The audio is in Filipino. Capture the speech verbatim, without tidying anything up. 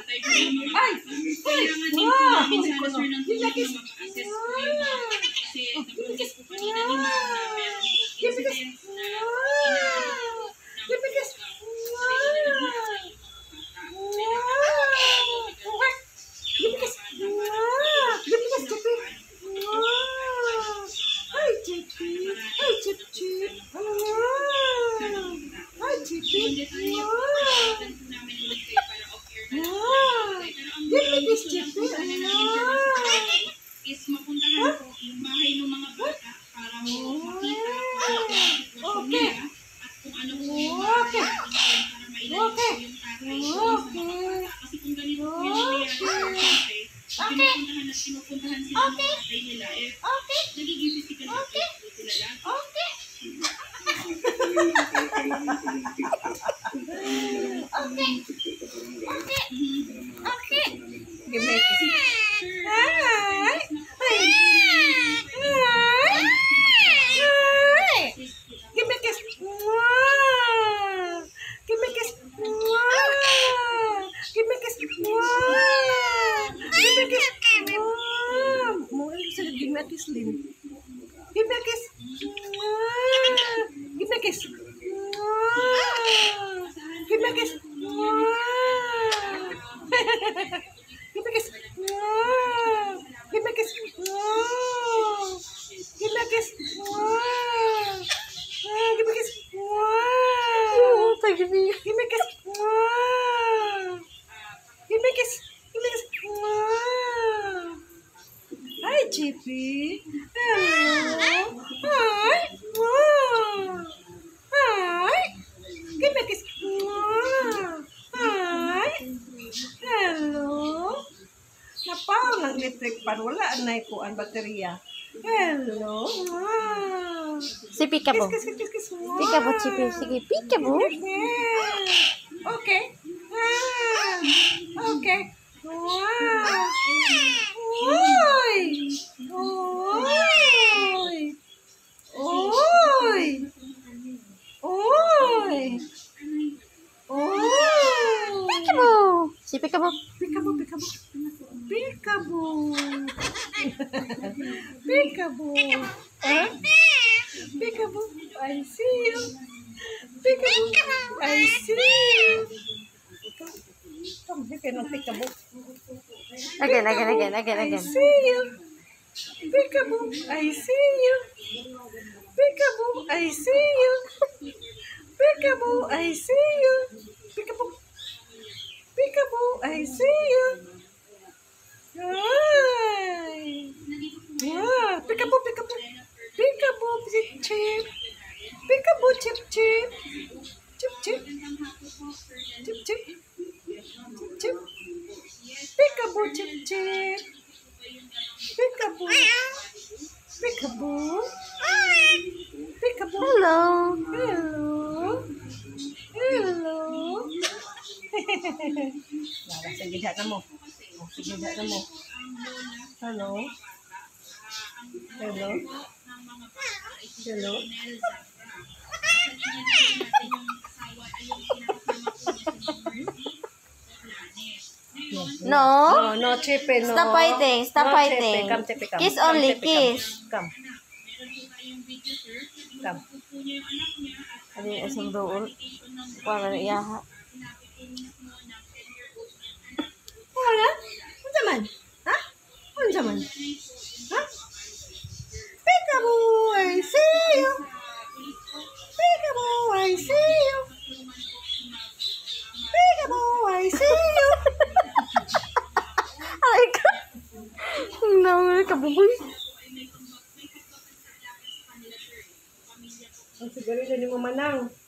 Ay! Kailangan din po namin sana sir ng tulong na maka-assess po yung mga kasi nabanggit po kanina ni ma'am na meron po incidents na inaano ng mga Ay, Chippy! Ay, Chip Chip! Ay, Chippy! Givelis Chippy! Is mapuntahan po yung bahay ng mga bata para po makita kung ano yung sitwasyon nila at kung ano po yung mga para mailalagay po yung tatay sa mga bata. Kasi kung ganito po yung nangyayari sa siyempre, pinupuntahan at pinupuntahan sila ng mga tatay nila eh, nagiging physical affect po sila lang. Okay. Okay. Give me a kiss. Hi. Hi. Hi. Give me a kiss. Give me a kiss. Give me a kiss. Give me a kiss. Mau bisa give me a kiss, Lin. Give me a kiss. Give me a kiss. Give me a kiss. Give me a kiss. Give me a kiss. Give me a kiss. Give me a kiss. Oh, thank you. Give me a kiss. Give me a kiss. Give me a kiss. Hi, Chippy. Hello. Hi. Hi. Give me a kiss. Hi. Hello. Napaw ng electric pan. Wala na ikuan baterya. Hello. Wow. Si Peekaboo. Kiss, kiss, kiss, kiss. Wow. Peekaboo, Chippy. Sige, Peekaboo. Okay. Ah. Okay. Wow. Oy. Oy. Oy. Oy. Oy. Peekaboo. Si Peekaboo. Peekaboo, peekaboo. Peekaboo. Peekaboo. Huh? Peekaboo. I see you. Peekaboo. I see you. Come here, no peekaboo. Again, again, again, again, I again. see you. Peekaboo. I see you. Peekaboo. I see you. Peekaboo. I see you. Peekaboo. Peekaboo. I see you. Hi. Wow. Peekaboo. Peekaboo. Peekaboo. Chip chip. Peekaboo. Chip chip. Chip chip. Chip chip. Chip chip. Peekaboo. Chip chip. Peekaboo. Peekaboo. Peekaboo. Hello. Hello. Hello. Nara, sige dyan na mo. Sige dyan na mo. Hello. Hello. Hello. No. No, no, Chippy, no. Stop fighting. Stop No, fighting. Chippy, come, Chippy, come. Kiss Come, only. Chippy, Kiss. Come. Come. Ano yung isang doon? Para iyaha. Wala? Ano naman? Ha? Ano naman? Ha? Peekaboo, I see you. Peekaboo, I see you. Peekaboo, I see you. Ay ka. Ang naman ka, buboy. Ang siguro dyan yung mamanang.